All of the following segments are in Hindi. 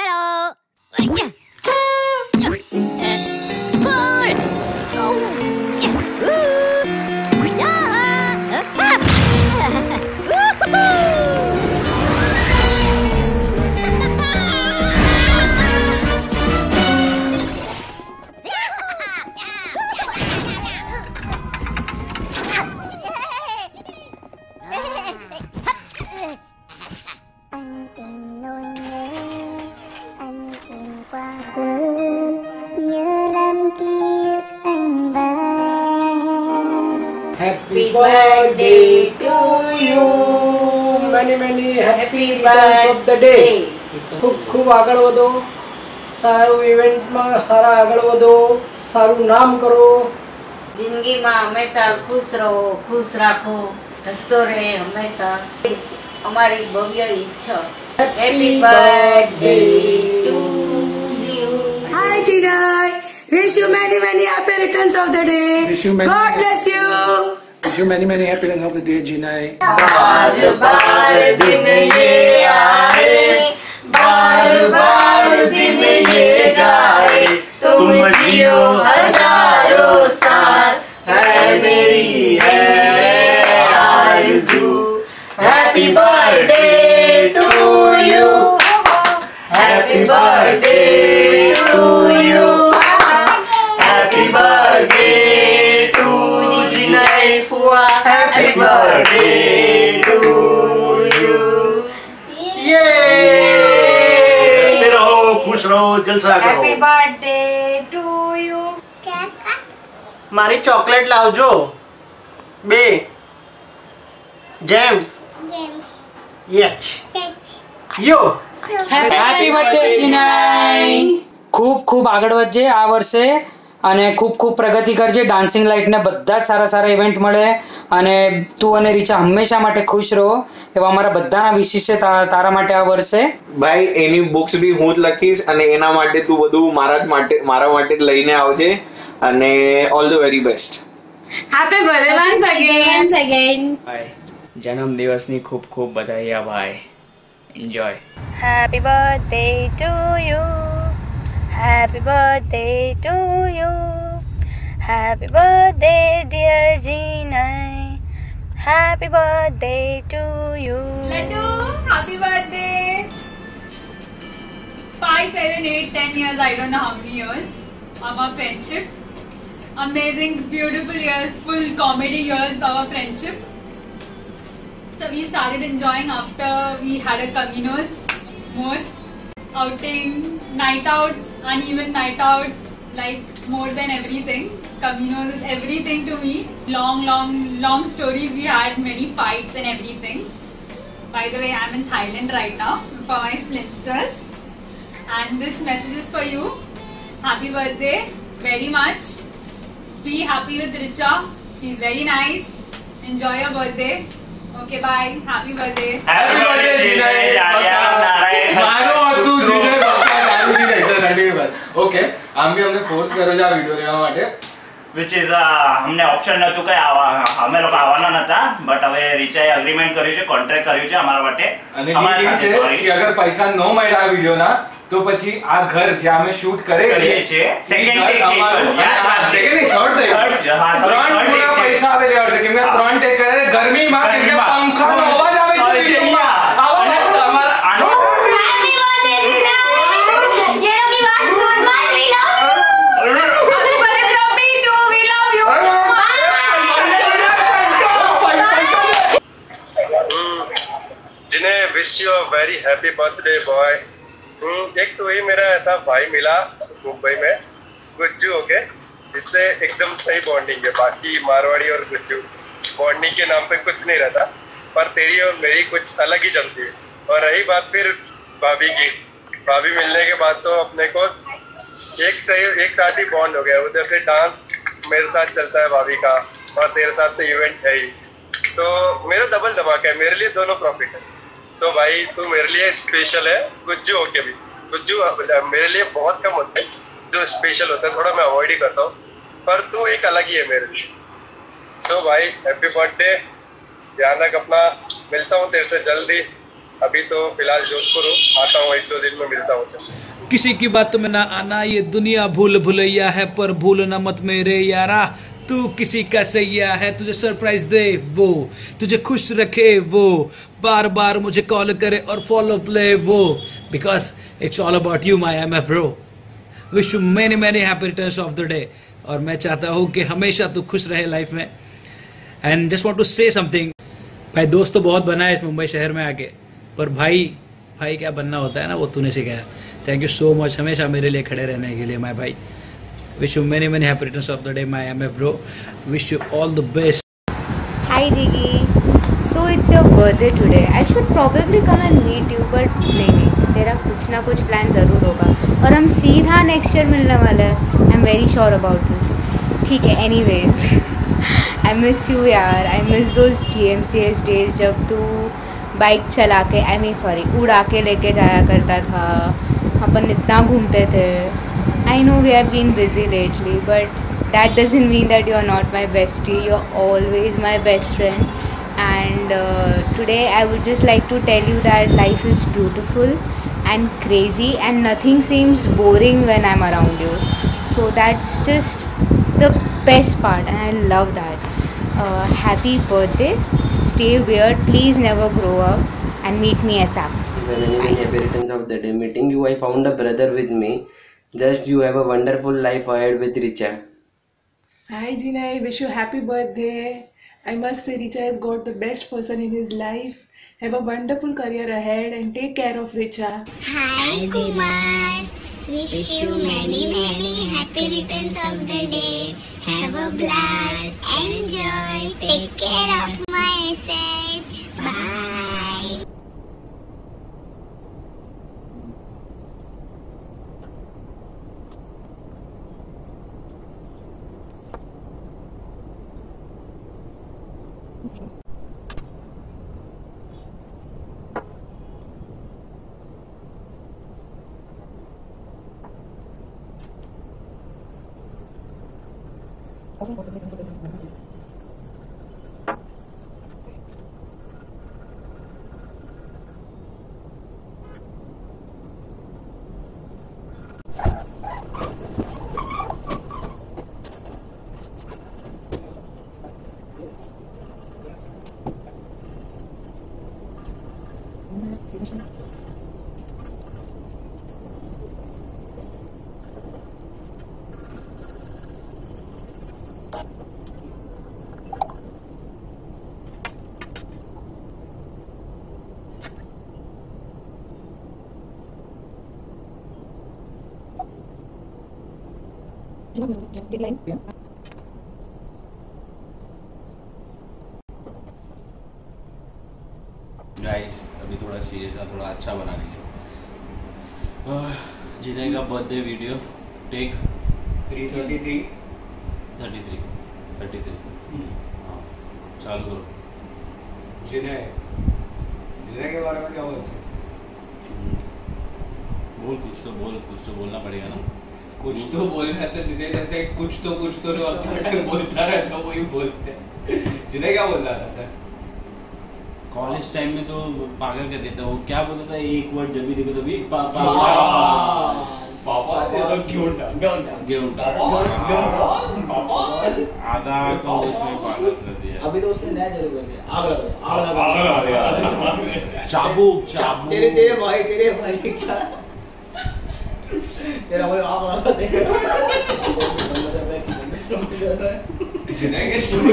करो। Happy birthday to you. Many happy returns of the day. खूब આગળ વધો, સારું ઇવેન્ટમાં સારા આગળ વધો, સારું નામ કરો, જિંદગીમાં હંમેશા ખુશ રહો, ખુશ રાખો, હસતો રહે હંમેશા, અમારી ભવ્ય ઈચ્છા. Happy birthday to you. Hi Jinai, wish you many happy returns of the day. God bless you. Wish you many happy returns of the day, Jinai. बार बार दिन ये आए, बार बार दिन ये गाए, तुम जियो हजारों साल, है मेरी है आरज़ू. Happy birthday to you, happy birthday to you, happy birthday to Jinai Fua, happy birthday to you. रहो, खुश रहो, जलसा करो. Happy birthday to you. मारी चॉकलेट लावजो. बे जेम्स यच यो હેપી બર્થડે ચિનાઈ. ખૂબ આગળ વધજે આ વર્ષે અને ખૂબ પ્રગતિ કરજે. ડાન્સિંગ લાઇટ ને બધા જ સારા ઇવેન્ટ મળે અને તું અને રીચા હંમેશા માટે ખુશ રહો એવા અમારા બધાના વિશેષ છે તારા માટે આ વર્ષે. ભાઈ એની બુક્સ બી હું જ લખીશ અને એના માટે તું બધું મારા માટે જ લઈને આવજે અને all the very best. Happy birthday once again. જન્મદિવસની ખૂબ બધાઈ ભાઈ. Enjoy. Happy birthday to you. Happy birthday to you. Happy birthday dear Jinai. Happy birthday to you. Laddu, happy birthday. 5, 7, 8, 10 years, I don't know how many years of our friendship. Amazing, beautiful years, full comedy years of our friendship. So we started enjoying after we had a Caminos more outing, night outs, uneven night outs, like more than everything. Caminos is everything to me. Long stories we had, many fights and everything. By the way, I'm in Thailand right now for my Splinsters, and this message is for you. Happy birthday, very much. Be happy with Richa. She's very nice. Enjoy your birthday. Okay, bye. Happy birthday. Happy birthday Jinai. મારો હતું જીજે બાપા તારું જીજે ચલ કંટીન્યુ કર. ઓકે આમ બી અમને ફોર્સ કર્યો છે આ વિડિયો લેવા માટે which is हमने ऑप्शन નતું કઈ અમે લોકો આવવાના નતા બટ હવે રીચાએ એગ્રીમેન્ટ કર્યું છે કોન્ટ્રાક્ટ કર્યું છે અમારા માટે અને ડીલ છે કે અગર પૈસા ન મળ્યા આ વિડિયોના તો પછી આ ઘર જ્યાં અમે શૂટ કરીએ છે સેકન્ડ ટેક છે સેકન્ડ નહીં થર્ડ ટેક હા ત્રણ પૂરા પૈસા આવે લેવા છે કેમ કે ત્રણ ટેક કરે ગરમીમાં કેમ કે પંખાનો અવાજ આવે છે વિડિયોમાં આવો ને તમારા આનો wish you very happy birthday boy. एक तो ही मेरा ऐसा भाई मिला मुंबई में गुज्जू होके जिससे एकदम सही बॉन्डिंग है. बाकी मारवाड़ी और गुज्जू बॉन्डिंग के नाम पे कुछ नहीं रहता पर तेरी और मेरी कुछ अलग ही चलती है. और रही बात फिर भाभी की, भाभी मिलने के बाद तो अपने को एक साथ ही बॉन्ड हो गया. उधर से डांस मेरे साथ चलता है भाभी का और तेरे साथ तो इवेंट है ही, तो मेरा डबल धमाका है. मेरे लिए दोनों प्रॉफिट है. तो भाई तू मेरे लिए स्पेशल है. गुज्जू होके भी गुज्जू मेरे लिए बहुत कम होते हैं जो स्पेशल होता है, थोड़ा मैं अवॉइड ही करता हूँ पर तू एक अलग ही है मेरे लिए. सो भाई हैप्पी बर्थडे, ध्यान रख अपना. मिलता हूँ तेरे से जल्दी. अभी तो फिलहाल जोधपुर हूँ, आता हूँ 1-2 दिन में मिलता हूँ। किसी की बात में ना आना, ये दुनिया भूल भुलैया है, पर भूलना मत मेरे यारा। तू किसी का सैया है, तुझे सरप्राइज दे वो, तुझे खुश रखे वो, बार बार मुझे कॉल करे और फॉलो प्ले वो, because it's all about you my MF bro. Wish you many many happy returns of the day. और मैं चाहता हूँ कि हमेशा तू खुश रहे लाइफ में। And just want to say something, भाई दोस्त तो बहुत बना है इस मुंबई शहर में आके, पर भाई क्या बनना होता है ना, वो तूने सिखाया। थैंक यू सो मच हमेशा मेरे लिए खड़े रहने के लिए माय भाई। Wish you many many happy returns of the day my MF bro. Wish you all the best. Hi जिगी, so it's your birthday today. I should probably come and meet you, but नहीं, तेरा कुछ ना कुछ प्लान ज़रूर होगा और हम सीधा नेक्स्ट ईयर मिलने वाले हैं। I am very sure about this. ठीक है, एनीवेज आई मिस यू यार। I miss those GMCS days जब तू बाइक चला के उड़ा के लेके जाया करता था। अपन इतना घूमते थे। I know we have been busy lately, but that doesn't mean that you are not my bestie. You are always my best friend. And today I would just like to tell you that life is beautiful and crazy and nothing seems boring when I'm around you. So that's just the best part and I love that. Happy birthday. Stay weird. Please never grow up and meet me ASAP. Many happy returns of the day. Meeting you, I found a brother with me. Just you have a wonderful life ahead with Richa. Hi Gina, I wish you happy birthday. I must say Richa has got the best person in his life. Have a wonderful career ahead and take care of Richa. Hi Kumar, wish you many happy returns of the day. Have a blast, enjoy, take care of my message. Bye. Guys अभी थोड़ा सीरियस है, थोड़ा अच्छा बना लेंगे। जिने का बर्थडे वीडियो टेक 333 हाँ चालू करो। जिने के बारे में क्या बोल सकते? बोल कुछ तो बोलना पड़ेगा ना। कुछ तो बोलना है तो जिने जैसे कुछ तो जो हर टाइम बोलता रहता है वही बोलते हैं। जिने क्या बोलता रहता है? कॉलेज टाइम में तो पागल कर देता वो, क्या बोलता था एक वर्ड जब भी देखो तभी पापा आधा तो उसमें पागल कर दिया। अभी तो उसने नया चालू कर दिया, आग लगा चाबू तेरे भाई क्या तेरा भाई आग लगा दे। जिने की स्टोरी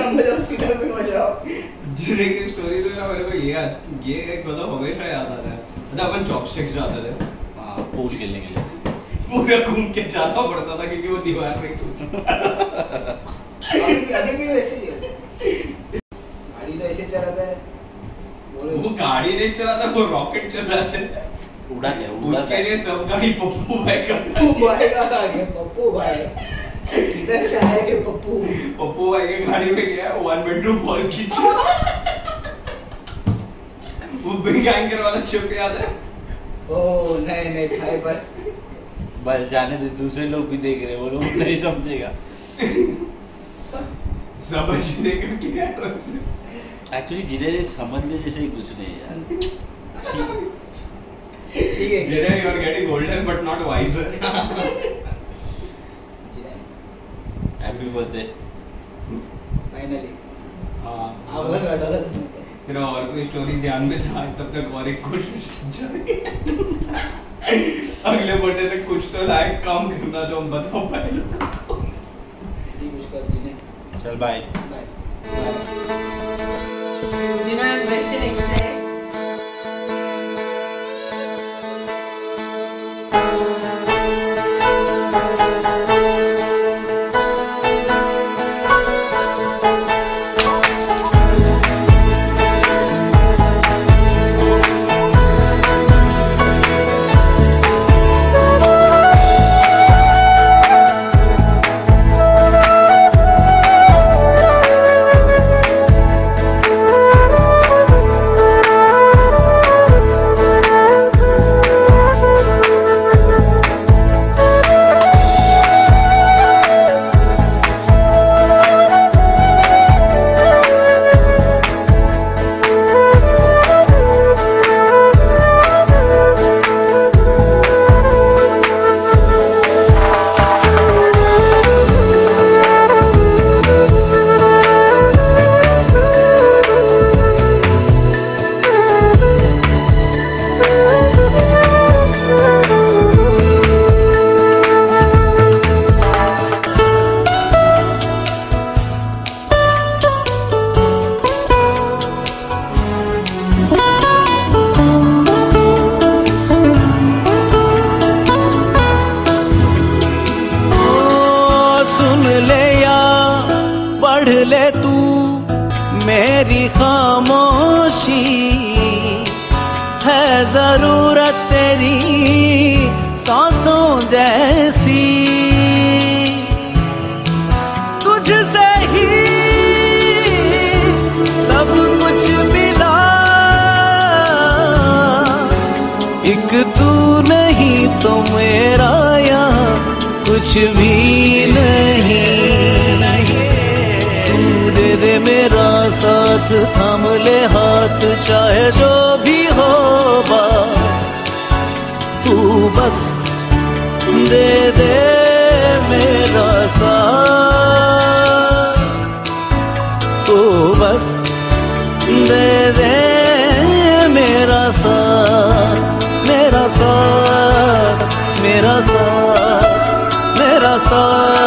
तो ना मेरे को ये एक मतलब हमेशा याद आता है। मतलब अपन चॉपस्टिक्स जाते थे पूल खेलने के लिए, पूरा घूम के जाना पड़ता था क्योंकि वो दीवार पे अभी भी वैसे ही है। गाड़ी तो ऐसे चलाता है, वो गाड़ी नहीं चलाता, वो रॉकेट चलाते हैं। उसके लिए सब गाड़ी पप्पू भाई का गाड़ी है। पप्पू भाई किधर से आया कि पप्पू भाई के गाड़ी में गया 1 बेडरूम हॉल किचन। वो बिग एंकर वाला शो याद है? ओह नहीं भाई बस जाने दे, दूसरे लोग भी देख रहे, वो लोग नहीं समझेगा। समझने का क्या है? एक्चुअली जिन्हें समझने जैसे कुछ नहीं यार। ठीक है Jedi, you are getting older but not wiser. Happy birthday. Finally हाँ आवाज डाला तुमने तो। तेरा और कोई स्टोरी ध्यान में था तब तक और एक कोशिश अगले बर्थडे तक कुछ तो लायक काम करना जो हम बता पाए लोगों को। ऐसे ही कुछ कर जीने। चल बाय बाय जीना वेस्टर्न एक्सप्रेस ले तू मेरी खामोशी है जरूरत तेरी सांसों जैसी तुझसे ही सब कुछ मिला एक तू नहीं तो मेरा यहाँ कुछ भी नहीं दे मेरा साथ थाम ले हाथ चाहे जो भी हो तू बस दे मेरा साथ तू बस दे मेरा साथ मेरा साथ मेरा साथ मेरा साथ